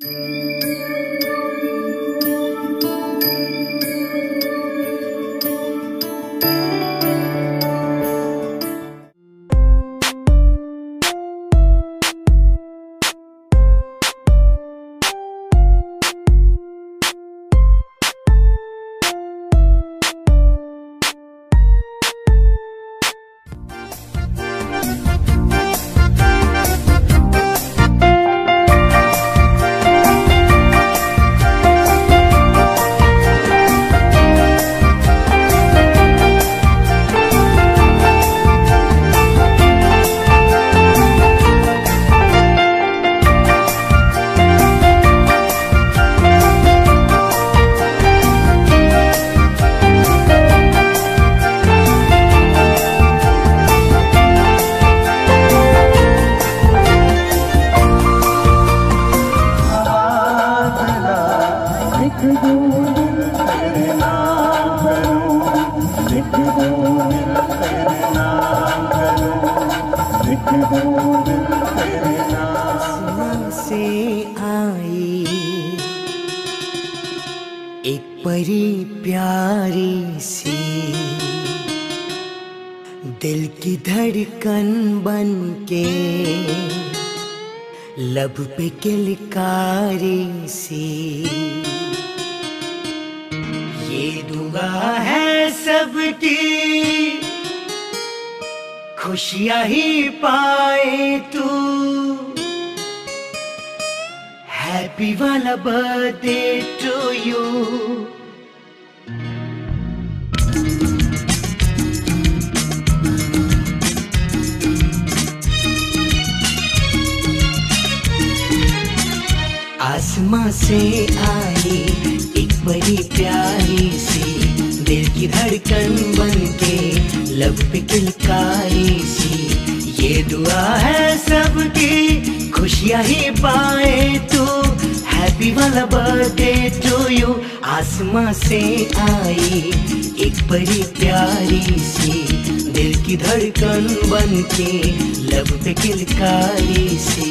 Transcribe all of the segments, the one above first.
परी प्यारी सी दिल की धड़कन बन के लब पे किलकारी सी ये दुआ है सबकी खुशियां ही पाए तू हैप्पी वाला बर्थडे टू यू आसमां से आई एक बड़ी प्यारी सी दिल की धड़कन बन के लब पे किलकारी सी ये दुआ है सबकी खुशियां ही पाए तू हैप्पी वाला बर्थडे टू यू आसमां से आई एक बड़ी प्यारी सी दिल की धड़कन बन के लब पे किलकारी सी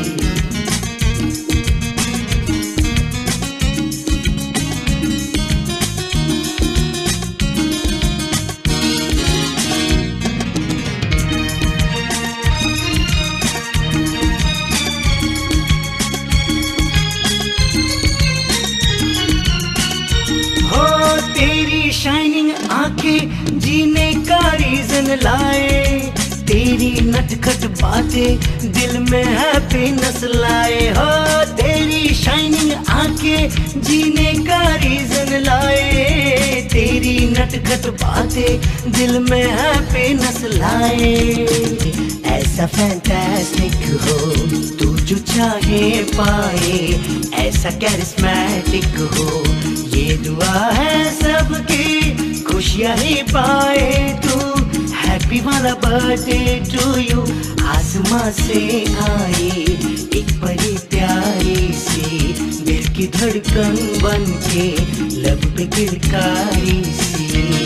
शाइनिंग आंखें जीने का रीजन लाए तेरी नटखट बातें दिल में हैप्पीनेस लाए हो तेरी शाइनिंग आंखें जीने का रीजन लाए तेरी नटखट बातें दिल में हैप्पीनेस लाए ऐसा फैंटास्टिक हो तू जो चाहे पाए ऐसा कैरिस्मेटिक हो ये दुआ है सबकी खुशियां ही पाए तू हैप्पी वाला बर्थडे टू यू आसमां से आई एक बड़ी प्यारी सी दिल की धड़कन बन के लब पे किलकारी सी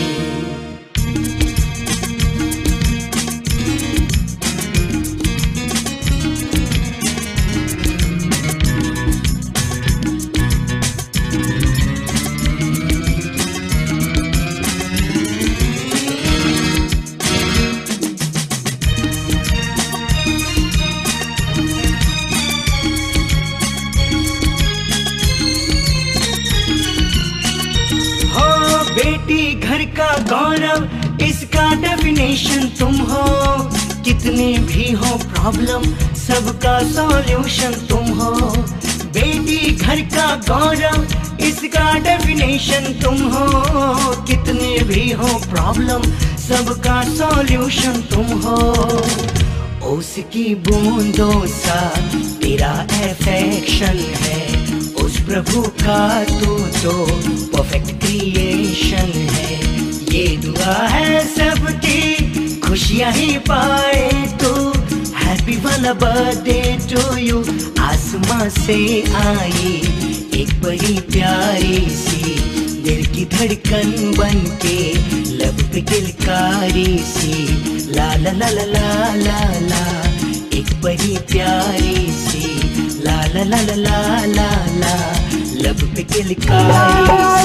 बेटी घर का गौरव इसका डेफिनेशन तुम हो कितने भी हो प्रॉब्लम सबका सॉल्यूशन तुम हो बेटी घर का गौरव इसका डेफिनेशन तुम हो कितने भी हो प्रॉब्लम सबका सॉल्यूशन तुम हो उसकी बूंदों सा तेरा अफेक्शन है उस प्रभु का तू तो परफेक्ट क्रिएशन है ये दुआ है सबकी खुशियां ही पाए तू हैप्पी वाला बर्थडे टू यू आसमां से आई एक बड़ी प्यारी सी दिल की धड़कन बन के लब पे किलकारी सी ला ला ला ला ला ला ला एक बड़ी प्यारी सी ला ला ला ला ला ला ला लब पे के लिखाई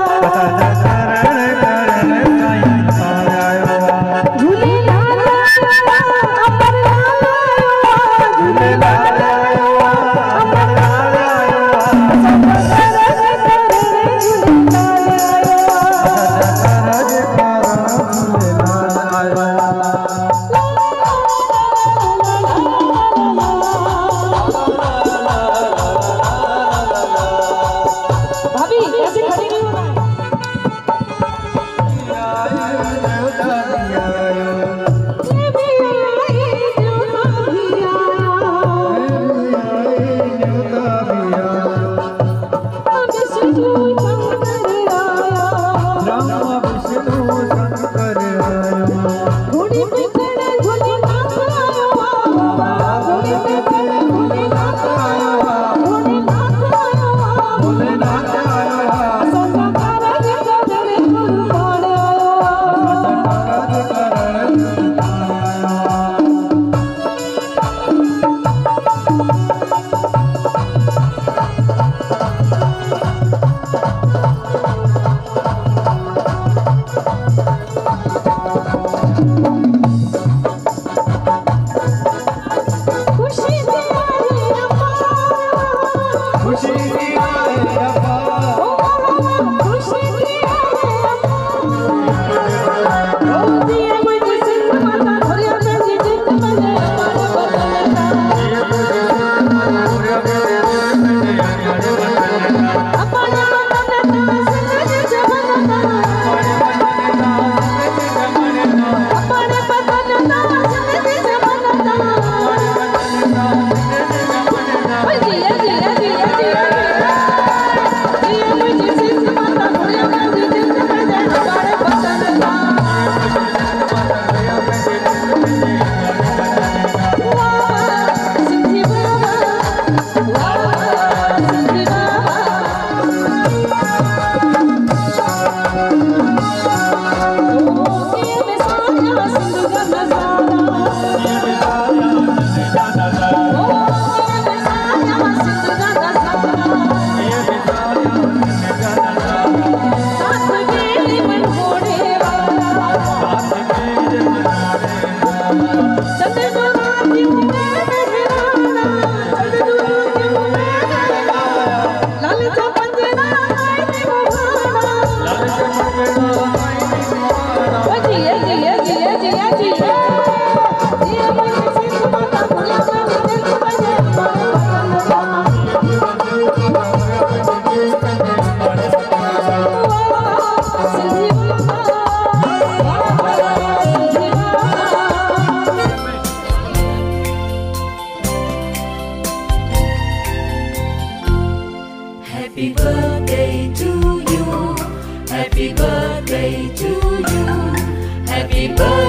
Happy birthday to you. Happy birthday to you. Happy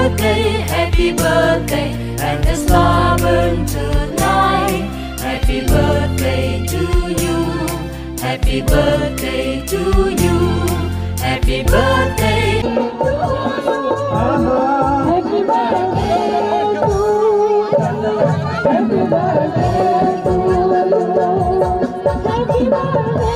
birthday, and the star burn tonight. Happy birthday to you. Happy birthday to you. Happy birthday. Happy birthday to you. Happy birthday to you. Happy birthday.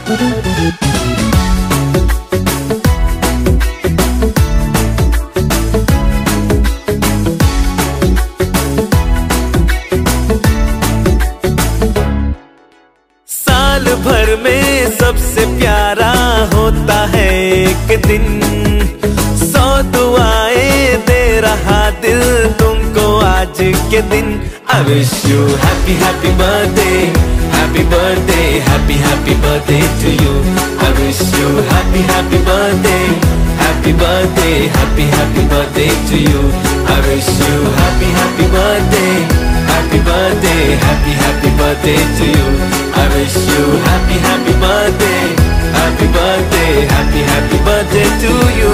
साल भर में सबसे प्यारा होता है एक दिन, 100 दुआएं दे रहा दिल तुमको आज के दिन। I wish you happy happy birthday, happy birthday, happy happy birthday to you. I wish you happy happy birthday, happy birthday, happy happy birthday to you. I wish you happy happy birthday, happy birthday, happy happy birthday to you. I wish you happy happy birthday, happy birthday, happy happy birthday to you.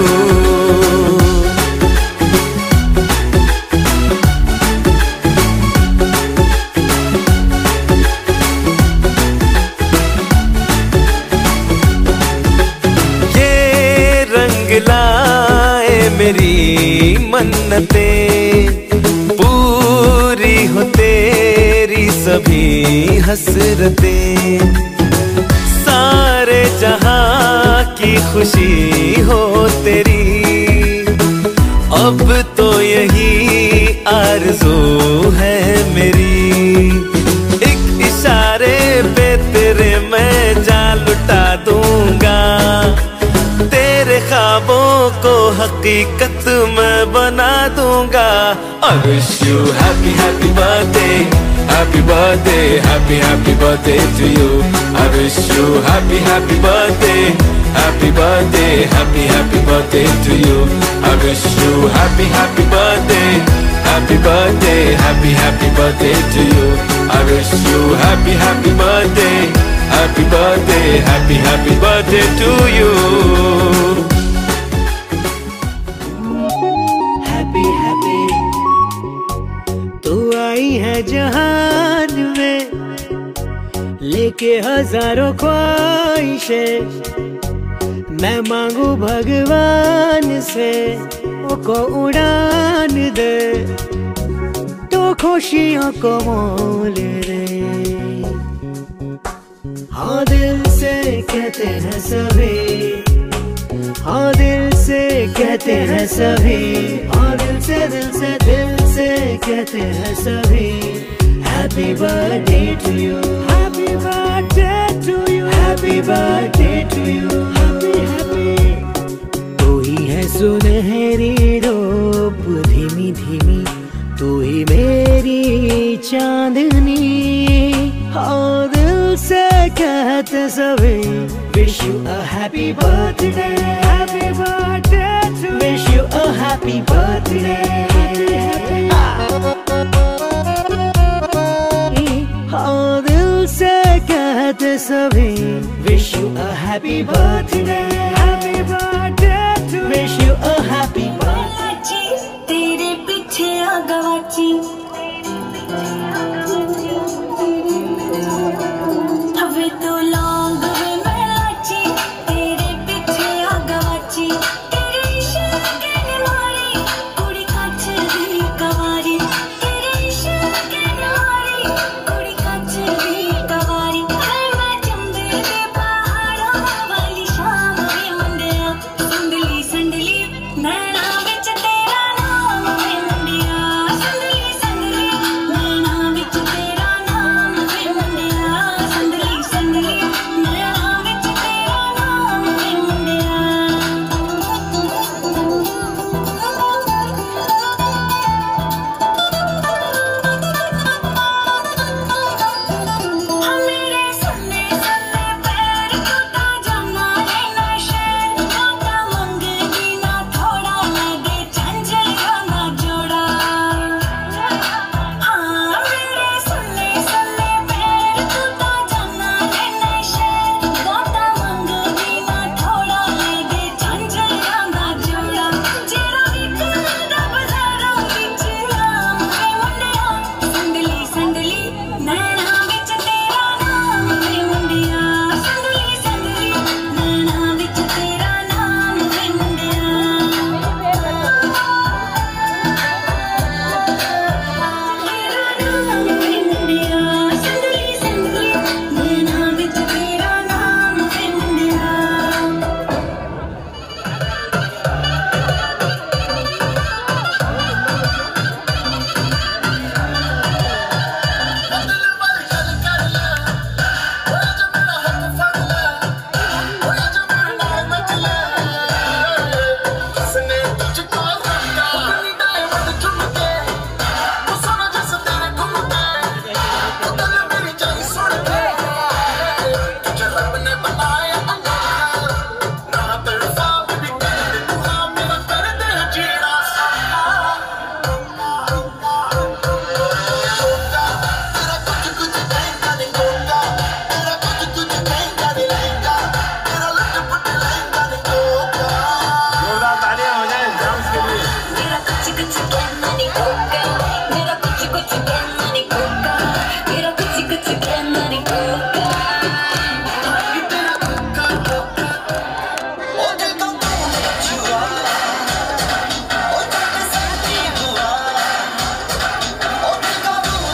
लाए मेरी मन्नतें, पूरी हो तेरी सभी हसरतें, सारे जहां की खुशी हो तेरी। अब तो यही आरज़ू है मेरी, एक इशारे पे तेरे मैं जान लुटा दूंगा, तेरे ख्वाबों को हकीकत मैं बना दूंगा। I wish you happy happy birthday, happy birthday, happy happy birthday to you. I wish you happy happy birthday, happy birthday, happy happy birthday to you. I wish you happy happy birthday, happy birthday, happy happy birthday to you. I wish you happy happy birthday, happy birthday, happy happy birthday to you. Happy happy तू आई है जहान में लेके हजारों ख्वाहिशें, मैं मांगू भगवान से को उड़ान दे तो खुशियों को मोल दे। हाँ दिल से कहते हैं सभी, हाँ दिल से कहते हैं सभी, हाँ दिल से कहते हैं सभी। Happy birthday to you, happy birthday to you, happy birthday to you, happy happy। तू ही है सुनहरी रूप धीमी धीमी, तू ही मेरी चांदनी। हाँ दिल से कहते सभी, wish you a happy birthday, happy birthday to wish you a happy birthday, happy हाँ दिल से कहते सभी, wish you a happy birthday, happy birthday to wish you a happy birthday। तेरे पीछे आ गवाची, हवे तो लौंग वे मलाची, तेरे पीछे आ गवाची, तेरे इश्क ने मारी कुड़ी काच दी कवारी, तेरे इश्क ने मारी कुड़ी काच दी कवारी। मैं चंबे दे पहाड़ों वाली शाम वे मुंडिया, संदली संदली नैना विच तेरा नाम वे मुंडिया, संदली संदली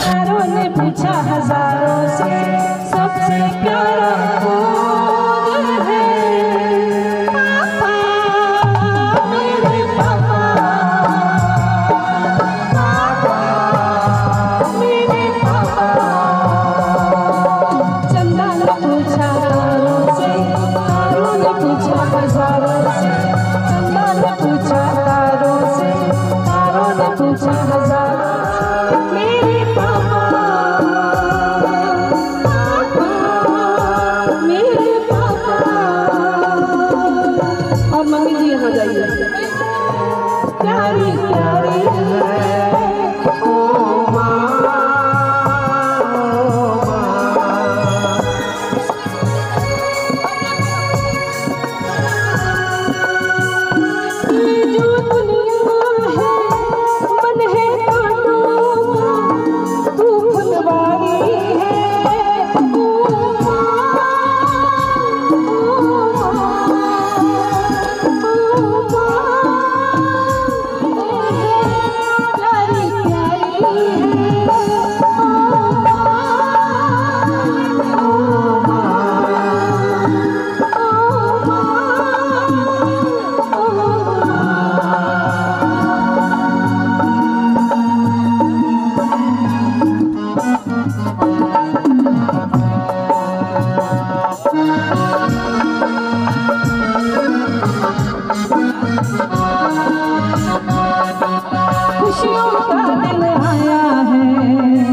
यारों ने पूछा हजारों से सबसे प्यारा कौन है? पापा, मेरे पापा, पापा, मेरे पापा। चंदा ने पूछा तारों से, तारों ने पूछा हजारों से, चंदा ने पूछा तारों से, तारों ने पूछा हजारों से, मेरे पापा, पापा, मेरे पापा। और मम्मी जी यहाँ जाइए। प्यारी प्यारी है ओ माँ, जो दुनिया है मन है कांटों का, तू फुलवारी है ओ माँ, ओ माँ, प्यारी प्यारी है खुशियों का दिन आया है,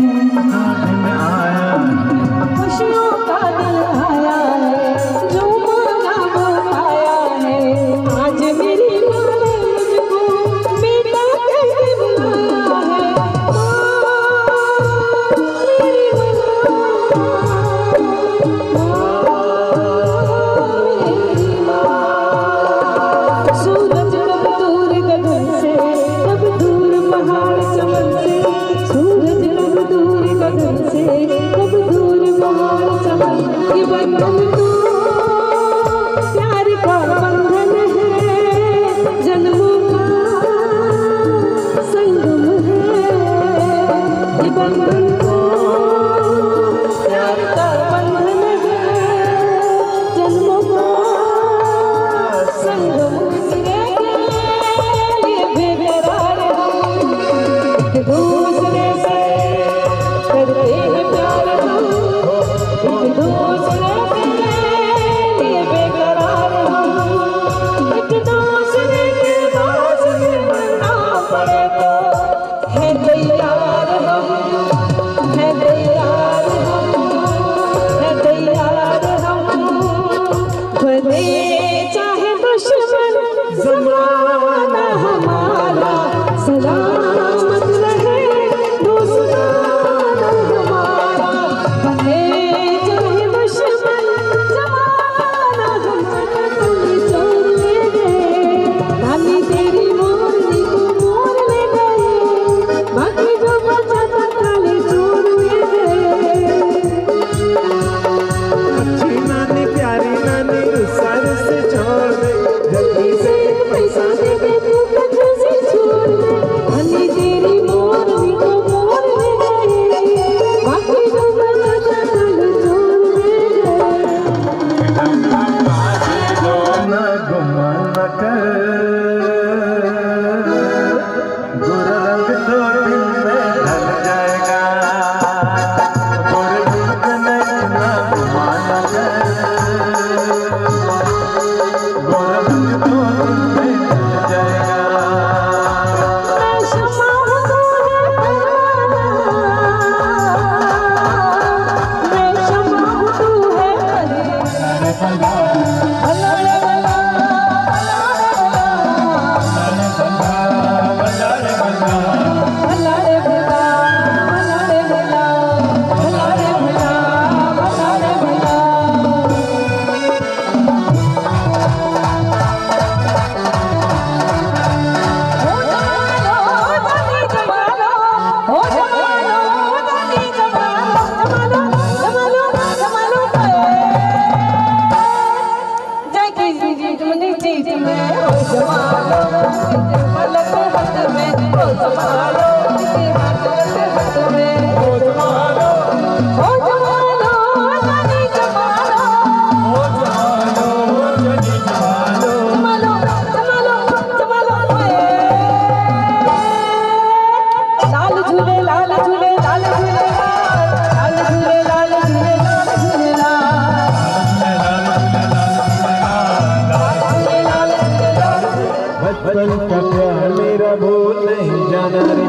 खुशियों का दिन आया है, जो मांगा वो पाया है। आज मेरी माँ ने मुझको बेटा कह के बुलाया है। मेरी माँ, सूरज कब दूर गगन से, कब दूर पहाड़ चमन से, सूरज कब दूर गगन से, कब दूर पहाड़ चमन। ये बंधन तो प्यार का बंधन है, जन्मों का संगम है। ये बंधन तो प्यार का बंधन है, जन्मों का संगम है। ये बेकरार हम एक दूसरे से करते हैं प्यार हम, एक दूसरे के लिए बेकरार हम, एक दूसरे के पास मिलना पड़े तो है तैयार हम, है तैयार हम, है तैयार हम। भले चाहे दुश्मन ज़माना हमारा, सलामत रहे दोस्ताना हमारा। भले चाहे दुश्मन बचपन का प्यार मेरा भूल नहीं जाना रे,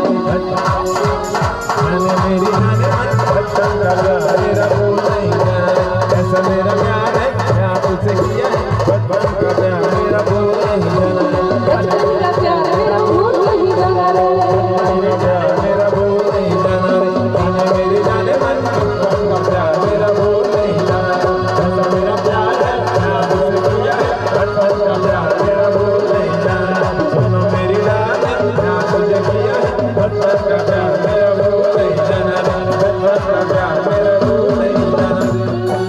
जाने मेरी जाने मन बचपन का प्यार मेरा भूल नहीं जाना रे, ऐसा मेरा प्यार है मैं तुझसे किया है, बचपन का प्यार मेरा भूल नहीं जाना रे, बचपन का प्यार मेरा भूल नहीं जाना रे, मेरा प्यार मेरा भूल नहीं जाना रे, जाने मेरी जाने मन बचपन का प्यार मेरा भूल नहीं जाना रे, ऐसा मेरा प्यार है मैं तुझसे किया है, बचपन का प्यार मेरा भूल नहीं जाना रे, सुनो मेरी जाने मैं तुझे किया है, बचपन का प्यार मेरा भूल नहीं जाना रे, बचपन का प्यार मेरा भूल नहीं जाना रे।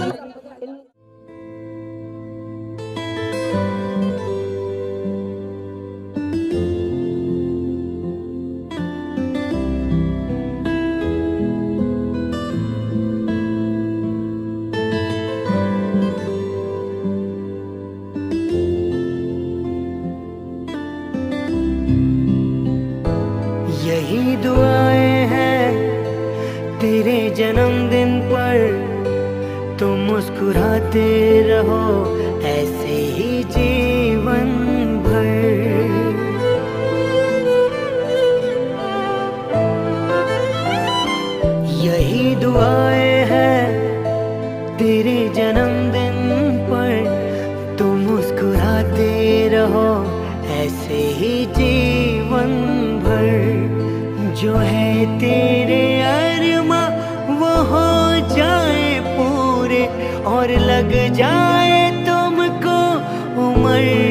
यही दुआएं हैं तेरे जन्मदिन पर, तुम मुस्कुराते रहो ऐसे ही जीवन भर। यही दुआएं हैं तेरे जन्मदिन पर, तुम मुस्कुराते रहो ऐसे ही जीवन भर। जो है तेरे अरमा वो हो जाए पूरे, और लग जाए तुमको उम्र